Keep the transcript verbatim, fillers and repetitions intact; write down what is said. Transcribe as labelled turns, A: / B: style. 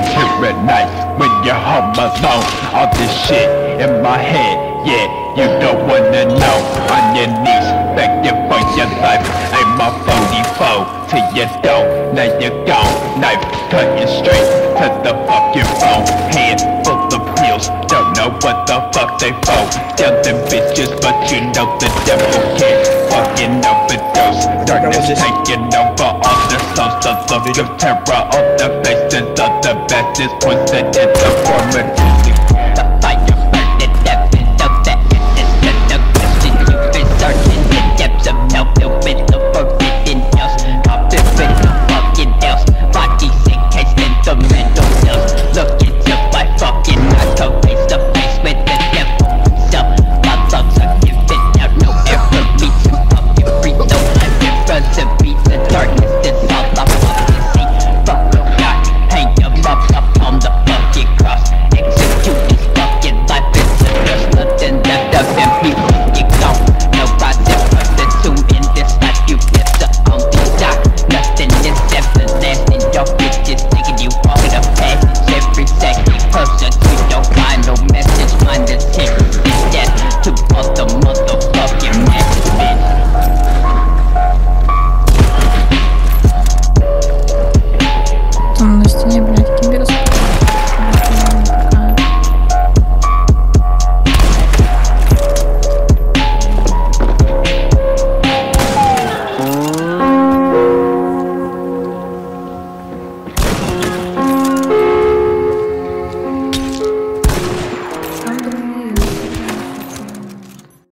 A: here at night when you're home alone. All this shit in my head, yeah, you don't wanna know. On your knees, begging for your life. I'm a forty-four till you don't, now you're gone. Knife cutting straight to the fucking bone. Hand full of pills, don't know what the fuck they for. Tell them bitches, but you know the devil can't fucking overdose. Darkness taking over all the souls of the terror on the faces of the bastards, twisted into form of